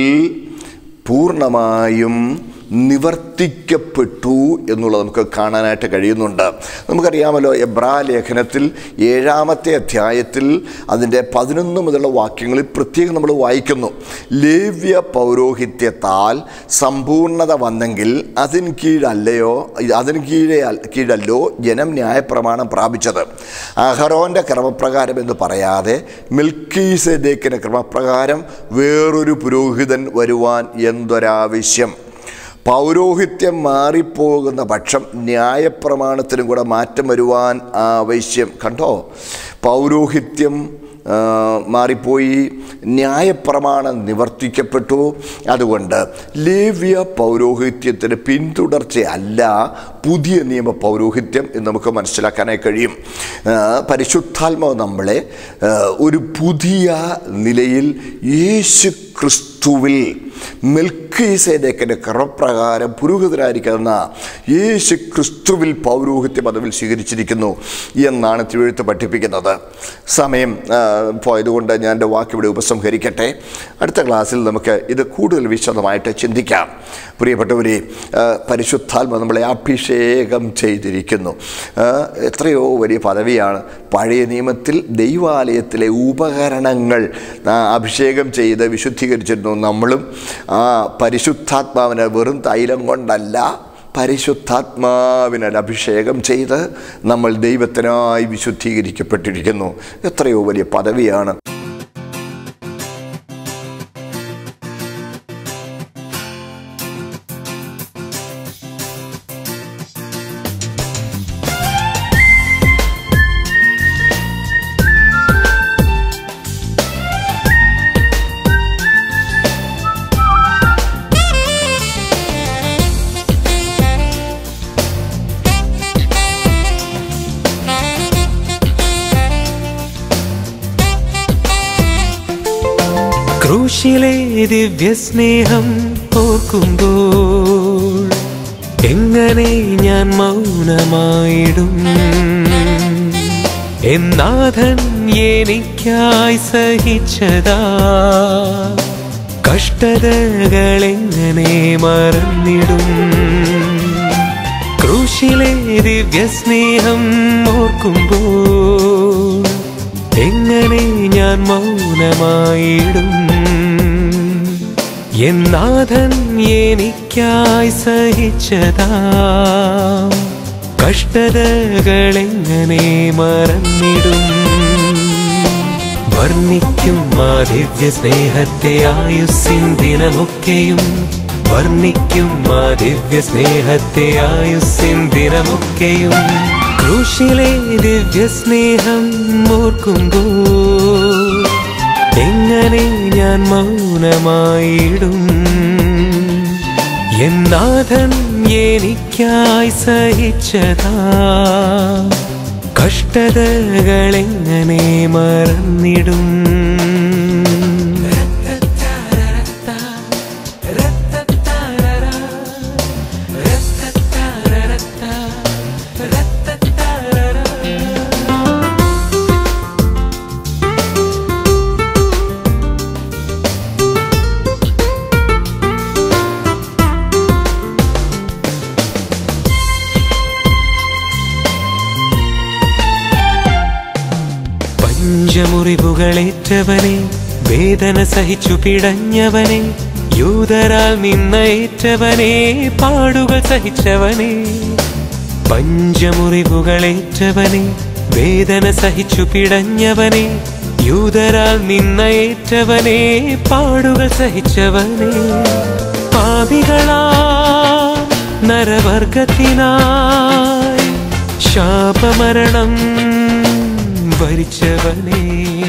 പൂർണ്ണമായും നിവർത്തിക്കപ്പെട്ടു എന്നുള്ളത് നമുക്ക് കാണാനായിട്ട് കഴിയുന്നുണ്ട്. നമുക്കറിയാമല്ലോ, എബ്രായ ലേഖനത്തിൽ ഏഴാമത്തെ അധ്യായത്തിൽ അതിൻ്റെ പതിനൊന്ന് മുതലുള്ള വാക്യങ്ങളിൽ പ്രത്യേകം നമ്മൾ വായിക്കുന്നു, ലേവ്യ പൗരോഹിത്യത്താൽ സമ്പൂർണത വന്നെങ്കിൽ അതിന് കീഴല്ലയോ അതിന് കീഴേ കീഴല്ലോ ജനം ന്യായപ്രമാണം പ്രാപിച്ചത്. അഹരോൻ്റെ ക്രമപ്രകാരം എന്ന് പറയാതെ മെൽക്കീസേദെക്കിൻ്റെ ക്രമപ്രകാരം വേറൊരു പുരോഹിതൻ വരുവാൻ എന്തൊരാവശ്യം. പൗരോഹിത്യം മാറിപ്പോകുന്ന പക്ഷം ന്യായപ്രമാണത്തിനും കൂടെ മാറ്റം വരുവാൻ ആവശ്യം. കണ്ടോ, പൗരോഹിത്യം മാറിപ്പോയി, ന്യായപ്രമാണം നിവർത്തിക്കപ്പെട്ടു. അതുകൊണ്ട് ലേവ്യ പൗരോഹിത്യത്തിന് പിന്തുടർച്ചയല്ല പുതിയ നിയമ പൗരോഹിത്യം എന്ന് നമുക്ക് മനസ്സിലാക്കാനായി കഴിയും. പരിശുദ്ധാത്മാവ് നമ്മളെ ഒരു പുതിയ നിലയിൽ യേശു ക്രിസ്തുവിൽ മെൽക്കീസേദെക്കിൻ്റെ ക്രമപ്രകാരം പുരോഹിതനായിരിക്കുന്ന യേശു ക്രിസ്തുവിൽ പൗരോഹിത്യ പദവിൽ സ്വീകരിച്ചിരിക്കുന്നു എന്നാണ് തിരുവെഴുത്ത് പഠിപ്പിക്കുന്നത്. സമയം പോയതുകൊണ്ട് ഞാൻ എൻ്റെ വാക്കിവിടെ ഉപസംഹരിക്കട്ടെ. അടുത്ത ക്ലാസ്സിൽ നമുക്ക് ഇത് കൂടുതൽ വിശദമായിട്ട് ചിന്തിക്കാം. പ്രിയപ്പെട്ടവരെ, പരിശുദ്ധാത്മ നമ്മളെ അഭിഷേകം ചെയ്തിരിക്കുന്നു. എത്രയോ വലിയ പദവിയാണ്. പഴയ നിയമത്തിൽ ദൈവാലയത്തിലെ ഉപകരണങ്ങൾ അഭിഷേകം ചെയ്ത് വിശുദ്ധീകരിച്ചിരുന്നു. നമ്മളും ആ പരിശുദ്ധാത്മാവിനെ വെറും തൈലം കൊണ്ടല്ല, പരിശുദ്ധാത്മാവിനാൽ അഭിഷേകം ചെയ്ത് നമ്മൾ ദൈവത്തിനായി വിശുദ്ധീകരിക്കപ്പെട്ടിരിക്കുന്നു. എത്രയോ വലിയ പദവിയാണ്. ക്രൂശിലെ ദിവ്യസ്നേഹം ഓർക്കുമ്പോൾ എങ്ങനെ ഞാൻ മൗനമായിടും. എന്നാഥൻ എനിക്കായി സഹിച്ചതാ കഷ്ടതകളെങ്ങനെ മറന്നിടും. ക്രൂശിലെ ദിവ്യസ്നേഹം ഓർക്കുമ്പോൾ എങ്ങനെ ഞാൻ മൗനമായിടും. എന്നാഥൻ എനിക്കായി സഹിച്ചതാ കഷ്ടതകളെങ്ങനെ മറന്നിടും. വർണ്ണിക്കും ആ ദിവ്യ സ്നേഹത്തെ ആയുസ്സിൻ ദിനമൊക്കെയും, വർണ്ണിക്കും ആ ദിവ്യ സ്നേഹത്തെ ആയുസ്സിൻ ദിനമൊക്കെയും. ക്രൂശിലെ ദിവ്യ സ്നേഹം ഓർക്കുമ്പോൾ എങ്ങനെ ഞാൻ മൗനമായിടും. എന്നാഥൻ എനിക്കായി സഹിച്ചതാ കഷ്ടതകളെങ്ങനെ മറന്നിടും. പഞ്ചമുറിവുകളേറ്റവനെ, വേദന സഹിച്ചു പിടഞ്ഞവനെ, യൂതരാൽ നിന്നയേറ്റവനെ, പാടുകൾ സഹിച്ചവനെ. പഞ്ചമുറിവുകളേറ്റവനെ, വേദന സഹിച്ചു പിടഞ്ഞവനെ, യൂതരാൽ നിന്നയേറ്റവനെ, പാടുകൾ സഹിച്ചവനെ. പാപികളാ നരവർഗത്തിനായി ശാപമരണം വരിച്ചവനെ.